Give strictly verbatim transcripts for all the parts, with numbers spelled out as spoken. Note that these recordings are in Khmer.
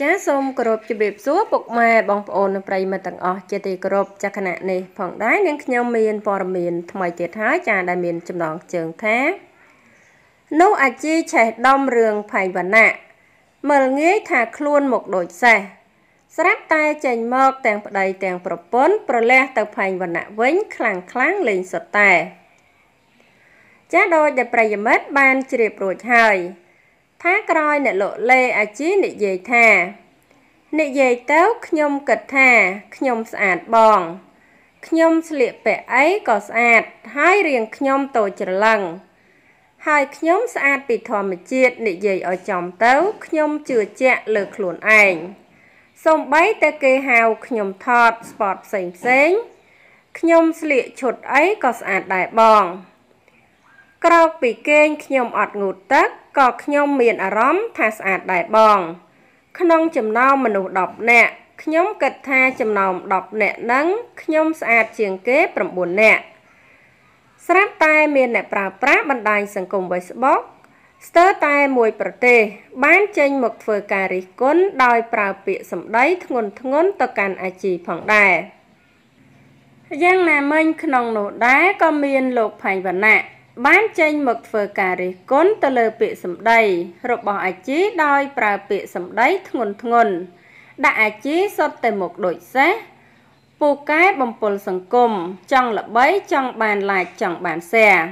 ចាសសូមគោរពជម្រាបសួរពុកម៉ែបងប្អូននិងប្រិយមិត្តទាំងអស់ជាទីគោរពចាស់គណៈនេះផងដែរនាងខ្ញុំមានព័ត៌មានថ្មីទៀតហើយចាដែលមានចំណងជើងថានោះអាជីឆេះដំរឿងផែងវណ្ណៈមើលងាយថាខ្លួនមកដូចសេះស្រាប់តែចេញមកទាំងប្តីទាំងប្រពន្ធប្រលះទៅផែងវណ្ណៈវិញខ្លាំងខ្លាំងលេងសុទ្ធតែចាដោយដែលប្រិយមិត្តបានជ្រាបរួចហើយថាក្រោយអ្នកលោកលេអាជីនិយាយថានិយាយទៅខ្ញុំគិតថាខ្ញុំស្អាតបងខ្ញុំស្លៀកពាក់អីក៏ស្អាតហើយរៀងខ្ញុំតូចច្រឡឹងហើយខ្ញុំស្អាតពីធម្មជាតិនិយាយឲ្យចំទៅខ្ញុំជឿជាក់លើខ្លួនឯងសូម្បីតែគេហៅខ្ញុំថតស្ពតផ្សេងផ្សេងខ្ញុំស្លៀកឈុតអីក៏ស្អាតដែរបងក្រោកពីគេងខ្ញុំអត់ងូតទឹកក៏ខ្ញុំមានអារម្មណ៍ថាស្អាតដែរបងក្នុងចំណោមមនុស្សដប់នាក់ខ្ញុំគិតថាចំណោមដប់នាក់ហ្នឹងខ្ញុំស្អាតជាងគេប្រាំបួននាក់ស្រាប់តែមានអ្នកប្រើប្រាស់បណ្ដាញសង្គម Facebook ស្ទើរតែមួយប្រទេសបានចេញមកធ្វើការរិះគន់ដោយប្រើពាក្យសម្ដីធ្ងន់ធ្ងរទៅកាន់អាជីផងដែរយ៉ាងណាមិញក្នុងនោះដែរក៏មានលោកផែងវណ្ណៈបានចេញមកធ្វើការរិះគន់ទៅលើពាក្យសម្ដីរបស់អាជីដោយប្រើពាក្យសម្ដីធ្ងន់ធ្ងរដាក់អាជីសុទ្ធតែមុខដូចសេះពូកែបំពល់សង្គមចង់ល្បីចង់បាន like ចង់បាន share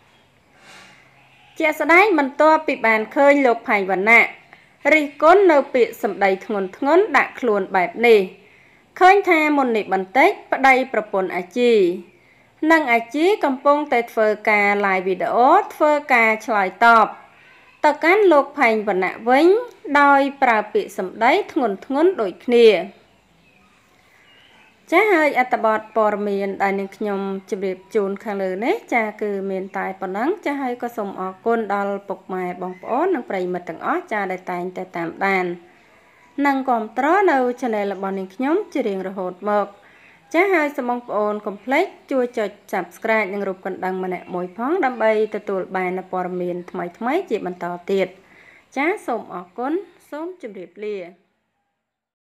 ជាក់ស្ដែងបន្ទាប់ពីបានឃើញលោកផែងវណ្ណៈរិះគន់នៅពាក្យសម្ដីធ្ងន់ធ្ងរដាក់ខ្លួនបែបនេះឃើញថាមុននេះបន្តិចប្តីប្រពន្ធអាជីនិងអាជីកំពុងតែធ្វើការ live វីដេអូធ្វើការឆ្លើយតបទៅកាន់លោកផែងវណ្ណៈវិញដោយប្រើពាក្យសម្ដីធ្ងន់ធ្ងរដូចគ្នាចាហើយអត្ថបទព័ត៌មានដែលនាងខ្ញុំជម្រាបជូនខាងលើនេះចាគឺមានតែប៉ុណ្ណឹងចាហើយក៏សូមអរគុណដល់ពុកម៉ែបងប្អូននិងប្រិយមិត្តទាំងអស់ចាដែលតែងតែតាមដាននិងគាំទ្រនៅ channel របស់នាងខ្ញុំជារៀងរហូតមកចាហើយសូមបងប្អូនកុំភ្លេចជួយចុច Subscribe និងរូបកណ្ដឹងម្នាក់មួយផងដើម្បីទទួលបានព័ត៌មានថ្មីៗជាបន្តទៀតចាសូមអរគុណសូមជម្រាបលា